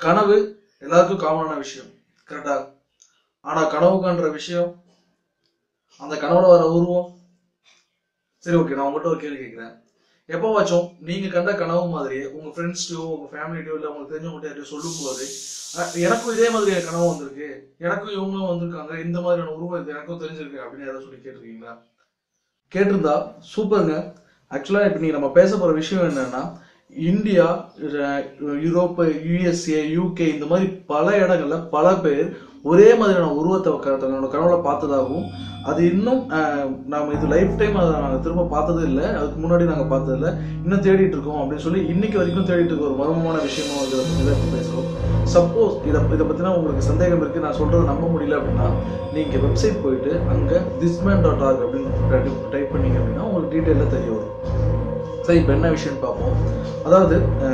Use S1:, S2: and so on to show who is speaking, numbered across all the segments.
S1: கனவு எல்லாருக்கும் காமனான விஷயம், கரெக்டா? ஆனா கனவுக்கான்ற விஷயம், அந்த கனவுல வர உருவம். சரி, ஓகே, நான் உங்கள்கிட்ட ஒரு கேள்வி கேட்கிறேன். எப்போவாச்சும் நீங்க கண்ட கனவு மாதிரியே உங்க ஃப்ரெண்ட்ஸ்டையோ உங்க ஃபேமிலியோ இல்லை உங்களுக்கு தெரிஞ்சவங்கள்ட்ட யாரையும் சொல்லும் போது எனக்கும் இதே மாதிரி கனவு வந்திருக்கு, எனக்கும் இவங்களும் வந்திருக்காங்க, இந்த மாதிரியான உருவம் இது எனக்கும் தெரிஞ்சிருக்கு அப்படின்னு யாராவது சொல்லி கேட்டிருக்கீங்களா? கேட்டிருந்தா சூப்பருங்க. ஆக்சுவலா இப்ப நீங்க நம்ம பேச போற விஷயம் என்னன்னா, இந்தியா, யூரோப், யுஎஸ்ஏ, யூகே இந்த மாதிரி பல இடங்கள்ல பல பேர் ஒரே மாதிரியான உருவத்தை தன்னோட கனவுல பார்த்ததாகவும், அது இன்னும் நாம இது லைஃப் டைம் அதை நாங்கள் திரும்ப பார்த்தது இல்லை, அதுக்கு முன்னாடி நாங்கள் பார்த்தது இல்லை, இன்னும் தேடிட்டு இருக்கோம் அப்படின்னு சொல்லி இன்னைக்கு வரைக்கும் தேடிட்டு இருக்க ஒரு மர்மமான விஷயமும் இதை பேசுறோம். சப்போஸ் இதை பத்தினா உங்களுக்கு சந்தேகம் இருக்கு, நான் சொல்றதை நம்ப முடியல அப்படின்னா நீங்க வெப்சைட் போயிட்டு அங்க thisman.org அப்படின்னு டைப் பண்ணீங்க அப்படின்னா உங்களுக்கு டீட்டெயிலாக தெரிய வரும். சரி, இப்போ என்ன விஷயம்னு பார்ப்போம். அதாவது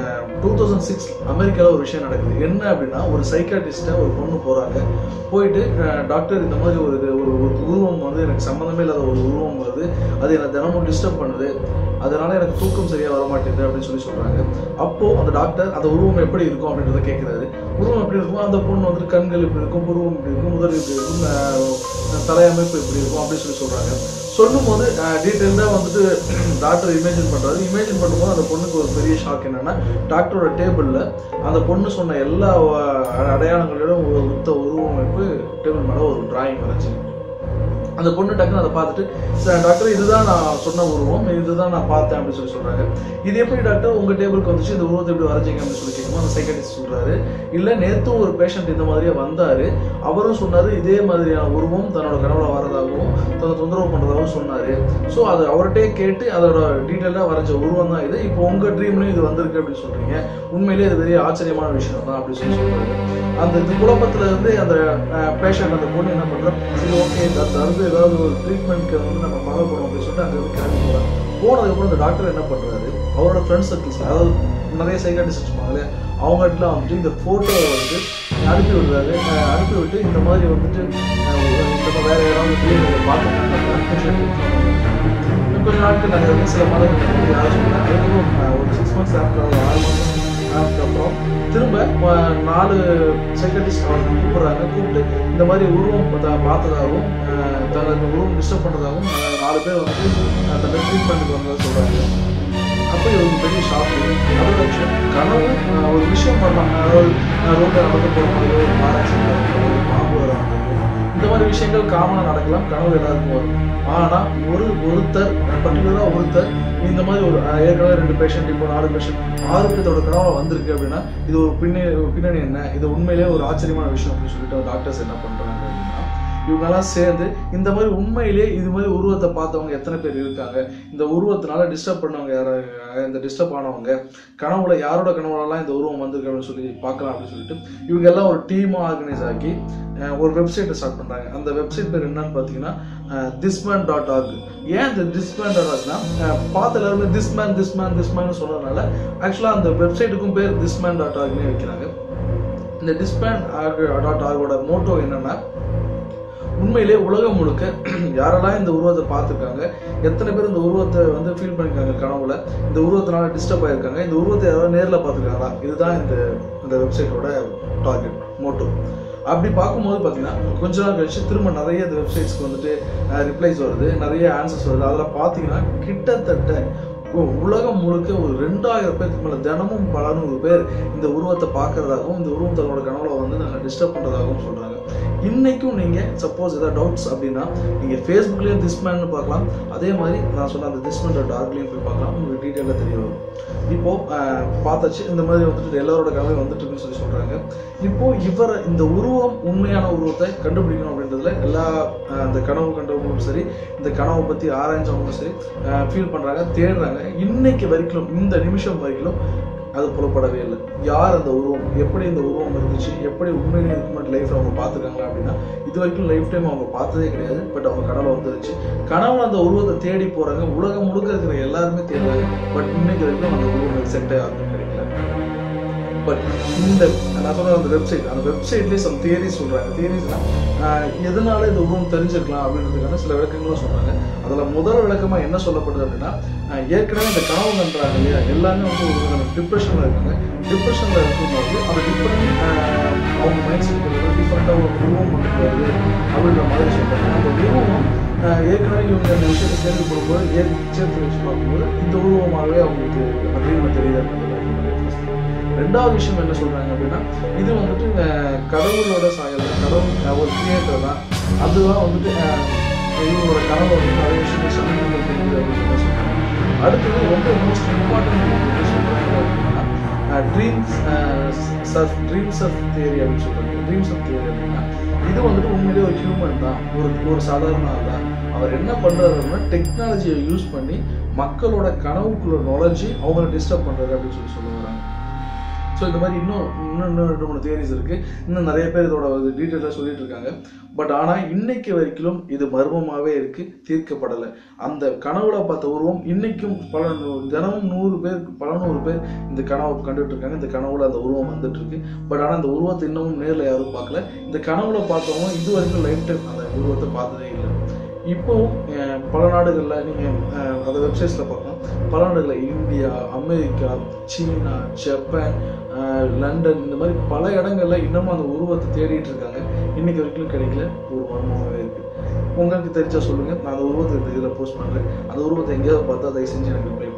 S1: 2006 அமெரிக்காவில் ஒரு விஷயம் நடக்குது. என்ன அப்படின்னா, ஒரு சைக்காட்டிஸ்ட்டை ஒரு பொண்ணு போகிறாங்க. போயிட்டு டாக்டர், இந்த மாதிரி ஒரு உருவம் வந்து எனக்கு சம்மந்தமே இல்லாத ஒரு உருவம் வருது, அது என்னை தினமும் டிஸ்டர்ப் பண்ணுது, அதனால எனக்கு தூக்கம் சரியாக வரமாட்டேங்குது அப்படின்னு சொல்கிறாங்க. அப்போது அந்த டாக்டர் அந்த உருவம் எப்படி இருக்கும் அப்படின்றத கேட்குறாரு. உருவம் எப்படி இருக்கும்? அந்த பொண்ணு வந்துட்டு கண்கள் இப்படி இருக்கும், புருவம் இப்படி இருக்கும், முதல் இப்படி இருக்கும், தலையமைப்பு எப்படி இருக்கும் அப்படின்னு சொல்கிறாங்க. சொல்லும் போது டீட்டெயிலாக வந்துட்டு டாக்டர் இமேஜின் பண்ணுறாரு. இமேஜின் பண்ணும்போது அந்த பொண்ணுக்கு ஒரு பெரிய ஷாக் என்னன்னா, டாக்டரோட டேபிளில் அந்த பொண்ணு சொன்ன எல்லா அடையாளங்களோட ஒத்த உருவமைப்பு டேபிள் மேலே ஒரு டிராயிங் வரைஞ்சி. அந்த பொண்ணு டக்குன்னு அதை பார்த்துட்டு, டாக்டர் இதுதான் நான் சொன்ன உருவம், இதுதான் நான் பார்த்தேன் அப்படின்னு சொல்கிறாங்க. இது எப்படி டாக்டர் உங்கள் டேபிளுக்கு வந்துச்சு, இந்த உருவத்தை எப்படி வரைஞ்சிங்க அப்படின்னு சொல்லி கேட்கும்போது அந்த சைக்காட்டிஸ்ட் சொல்கிறாரு, இல்லை நேற்றும் ஒரு பேஷண்ட் இந்த மாதிரியே வந்தார், அவரும் சொன்னார் இதே மாதிரியான உருவம் தன்னோட கனவுல வரதாகவும் தன்னை தொந்தரவு பண்ணுறதாகவும் சொன்னார். ஸோ அது அவர்கிட்டே கேட்டு அதோட டீட்டெயிலாக வரைஞ்ச உருவம் தான் இது, இப்போ உங்கள் ட்ரீம்லையும் இது வந்திருக்கு அப்படின்னு சொல்கிறீங்க, உண்மையிலேயே இது பெரிய ஆச்சரியமான விஷயம் தான் அப்படின்னு சொல்கிறாரு. அந்த இது குழப்பத்தில் இருந்து அந்த பேஷண்ட், அந்த பொண்ணு என்ன பண்ணுறா, சரி ஓகே தருது ஏதாவது ஒரு ட்ரீட்மெண்ட்க்கு வந்து நம்ம ஃபாலோ பண்ணோம் அப்படின்னு சொல்லிட்டு அங்கே வந்து கிளம்பி போகிறாங்க. போனதுக்கப்புறம் அந்த டாக்டர் என்ன பண்ணுறாரு, அவரோட ஃப்ரெண்ட்ஸ் சர்க்கிள்ஸ், அதாவது நிறைய சைக்காட்டிஸ்ட் இருப்பாங்களே, அவங்ககிட்டலாம் வந்துட்டு இந்த ஃபோட்டோவை வந்து அனுப்பி விடுறாரு. அனுப்பி விட்டு இந்த மாதிரி வந்துட்டு இந்த வேற யாராவது பிள்ளைங்களை பார்க்கணும், கொஞ்ச நாட்கள் நாங்கள் வந்து சில மாதங்கள் யாரும் சொன்னாங்க. அதுக்கப்புறம் ஒரு 6 months ஆஃப்டர், 6 months அப்புறம் திரும்ப 4 சைக்காட்டிஸ்ட் அவருக்கு கூப்பிட்றாங்க. கூப்பிட்டு இந்த மாதிரி உருவம் பார்த்ததாகவும் தனக்கு உருவம் டிஸ்டர்ப் பண்ணுறதாகவும் 4 பேர் வந்து தன்னை ட்ரீட்மெண்ட்டுக்கு வந்ததாக சொல்கிறாங்க. அப்போ இது ஒரு பெரிய ஷாக். அதோட விஷயம் கனவு ஒரு விஷயம் பண்ணலாம், அதாவது ரோட்டில் நடந்து போகிற மாதிரி, ஒரு ஆராய்ச்சி பாம்பு வர மாதிரி, இந்த மாதிரி விஷயங்கள் காமனாக நடக்கலாம், கனவு எல்லாருக்கும் வரும். ஆனால் ஒருத்தர் பர்டிகுலராக ஒருத்தர் இந்த மாதிரி ஒரு ஏற்கனவே 2 பேஷண்ட், இப்போ 4 பேஷண்ட், 6 பேர்த்தோட கனவுல வந்திருக்கு அப்படின்னா இது ஒரு பின்னணி என்ன, இது உண்மையிலேயே ஒரு ஆச்சரியமான விஷயம் அப்படின்னு சொல்லிட்டு டாக்டர்ஸ் என்ன பண்ணுறாங்க அப்படின்னா, இவங்கெல்லாம் சேர்ந்து இந்த மாதிரி உண்மையிலேயே இது மாதிரி உருவத்தை பார்த்தவங்க எத்தனை பேர் இருக்காங்க, இந்த உருவத்தினால டிஸ்டர்ப் பண்ணவங்க யாராவது, இந்த டிஸ்டர்ப் ஆனவங்க கனவுல யாரோட கனவுலலாம் இந்த உருவம் வந்திருக்கு அப்படின்னு சொல்லி பார்க்கலாம் அப்படின்னு சொல்லிட்டு இவங்க எல்லாம் ஒரு டீமாக ஆர்கனைஸ் ஆக்கி ஒரு வெப்சைட்டை ஸ்டார்ட் பண்ணுறாங்க. அந்த வெப்சைட் பேர் என்னன்னு பார்த்தீங்கன்னா thisman.org. ஏன் இந்த thisman.orgனா, பார்த்த எல்லாருமே thisman சொன்னதுனால ஆக்சுவலாக அந்த வெப்சைட்டுக்கும் பேர் thisman.orgனே வைக்கிறாங்க. இந்த thisman.org மோட்டோ என்னன்னா, உண்மையிலே உலகம் முழுக்க யாரெல்லாம் இந்த உருவத்தை பார்த்துருக்காங்க, எத்தனை பேர் இந்த உருவத்தை வந்து ஃபீல் பண்ணியிருக்காங்க கனவுல, இந்த உருவத்தினால டிஸ்டர்ப் ஆகிருக்காங்க, இந்த உருவத்தை யாராவது நேரில் பார்த்துருக்காங்களா, இதுதான் இந்த வெப்சைட்டோட டார்கெட் மோட்டோ. அப்படி பார்க்கும்போது பார்த்தீங்கன்னா கொஞ்ச நாள் கழிச்சு திரும்ப நிறைய இந்த வெப்சைட்ஸ்க்கு வந்துட்டு ரிப்ளைஸ் வருது, நிறைய ஆன்சர்ஸ் வருது. அதில் பார்த்தீங்கன்னா கிட்டத்தட்ட உலகம் முழுக்க ஒரு 2000 பேருக்கு மேலே தினமும் பல 100 பேர் இந்த உருவத்தை பார்க்கறதாகவும் இந்த உருவம் தன்னோட கனவுல வந்து நாங்கள் டிஸ்டர்ப் பண்ணுறதாகவும் சொல்கிறாங்க. இன்னைக்கும் நீங்கள் சப்போஸ் ஏதாவது டவுட்ஸ் அப்படின்னா நீங்கள் ஃபேஸ்புக்லேயும் thisman பார்க்கலாம், அதே மாதிரி நான் சொன்ன அந்த thisman.orgலையும் போய் பார்க்கலாம், உங்களுக்கு டீட்டெயிலாக தெரிய வரும். இப்போது பார்த்தாச்சு இந்த மாதிரி வந்துட்டு எல்லாரோட கனவு வந்துட்டு இருக்குன்னு சொல்கிறாங்க. இப்போது இந்த உருவம் உண்மையான உருவத்தை கண்டுபிடிக்கணும் அப்படின்றதுல எல்லா அந்த கனவு கண்டவங்களும் சரி, இந்த கனவை பற்றி ஆராய்ஞ்சவங்களும் சரி ஃபீல் பண்ணுறாங்க, தேடுறாங்க. இன்னைக்கு வரைக்கும், இந்த நிமிஷம் வரைக்கும் அது புலப்படவே இல்லை. யார் அந்த உருவம், எப்படி இந்த உருவம் இருந்துச்சு, எப்படி உண்மையிலே இதுக்கு முன்னாடி லைஃப்ல அவங்க பார்த்துருக்காங்களா அப்படின்னா இது வரைக்கும் லைஃப் டைம் அவங்க பார்த்ததே கிடையாது. பட் அவங்க கனவுல வந்துருச்சு. கனவுல அந்த உருவத்தை தேடி போறாங்க, உலகம் முழுக்க இருக்கிற எல்லாருமே தேடுறாங்க. பட் இன்னைக்கு வரைக்கும் அந்த உருவம் செட் ஆகுது கிடைக்கல. பட் இந்த நான் சொன்ன அந்த வெப்சைட்லேயே சம் தியரிஸ் சொல்கிறாங்க. தியரிஸ்னா எதனால இந்த உருவம் தெரிஞ்சிருக்கலாம் அப்படின்றதுக்கான சில விளக்கங்களும் சொல்கிறாங்க. அதில் முதல் விளக்கமாக என்ன சொல்லப்படுது அப்படின்னா, ஏற்கனவே இந்த கனவு கண்டுறாங்க இல்லையா, எல்லாமே வந்து ஒரு டிப்ரெஷனில் இருக்காங்க. டிப்ரெஷனில் இருக்கும்போது அந்த அவங்க மைண்ட் செட் டிஃப்ரெண்டாக ஒரு உருவம் கொண்டு வருது அப்படின்ற மாதிரி சொல்கிறாங்க. அந்த உருவம் ஏற்கனவே இவங்க அந்த விஷயத்தை கேள்விப்படும்போது சேர்த்து வச்சு பார்க்கும்போது இந்த உருவமாகவே அவங்களுக்கு அதிகமாக தெரியுது அப்படின்றது. ரெண்டாவது விஷயம் என்ன சொல்கிறாங்க அப்படின்னா, இது வந்துட்டு கடவுளோட சாயல் தான், கடவுள் ஒரு கிரியேட்டர் தான், அதுதான் வந்துட்டு இவங்களோட கனவு வந்து நிறைய விஷயங்கள் சமீபத்தில் தெரியுது அப்படின்னு சொல்கிறாங்க. அடுத்தது ரொம்ப மோஸ்ட் இம்பார்ட்டன்ட் என்ன சொல்கிறாங்க அப்படின்னா, ட்ரீம்ஸ் ஆஃப் தியரி அப்படின்னு சொல்கிறாங்க. ட்ரீம்ஸ் ஆஃப் தியரி அப்படின்னா இது வந்துட்டு உண்மையிலே ஒரு ஹியூமன் தான், ஒரு சாதாரண ஆள் தான். அவர் என்ன பண்ணுறாரு அப்படின்னா டெக்னாலஜியை யூஸ் பண்ணி மக்களோட கனவுக்குள்ள நுழைஞ்சி அவங்கள டிஸ்டர்ப் பண்ணுறாரு அப்படின்னு சொல்லி வராங்க. ஸோ இந்த மாதிரி இன்னும் 2-3 தியரிஸ் இருக்குது. இன்னும் நிறைய பேர் இதோட டீட்டெயிலாக சொல்லிட்டு இருக்காங்க. பட் ஆனால் இன்னைக்கு வரைக்கும் இது மர்மமாகவே இருக்குது, தீர்க்கப்படலை. அந்த கனவுல பார்த்த உருவம் இன்னைக்கும் தினமும் 100 பேர் பல 100 பேர் இந்த கனவை கண்டுட்டு இருக்காங்க. இந்த கனவுல அந்த உருவம் வந்துட்டு இருக்கு. பட் ஆனால் அந்த உருவத்தை இன்னமும் நேரில் யாரும் பார்க்கல. இந்த கனவுல பார்த்தவங்க இது வரைக்கும் லைஃப் டைம் அந்த உருவத்தை பார்த்ததே இல்லை. இப்போவும் பல நாடுகளில் நீங்கள் அந்த வெப்சைட்ஸில் பார்க்கலாம், பல நாடுகளில் இந்தியா, அமெரிக்கா, சீனா, ஜப்பான், லண்டன், இந்த மாதிரி பல இடங்கள்ல இன்னமும் அந்த உருவத்தை தேடிட்டு இருக்காங்க. இன்னைக்கு வரைக்கும் கிடைக்கல. ஒரு மர்மமாகவே இருக்கு. உங்களுக்கு தெரிஞ்சா சொல்லுங்க, நான் அந்த உருவத்தை இதில் போஸ்ட் பண்ணுறேன். அந்த உருவத்தை எங்கேயாவது பார்த்தா தயவு செஞ்சு எனக்கு